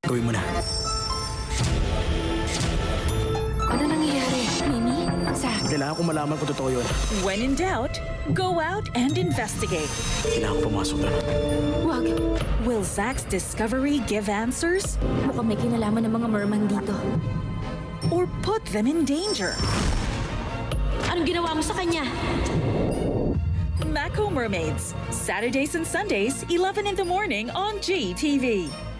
Gawin mo na. Ano nangyayari? Mimi? Zach? Kailangan ko malaman kung totoo yun. When in doubt, go out and investigate. Kailangan ko pumasok doon. Wag. Will Zach's discovery give answers Mukhang may kinalaman ng mga merman dito. or put them in danger? Anong ginawa mo sa kanya? MAKO Mermaids, Saturdays and Sundays, 11 in the morning on GTV.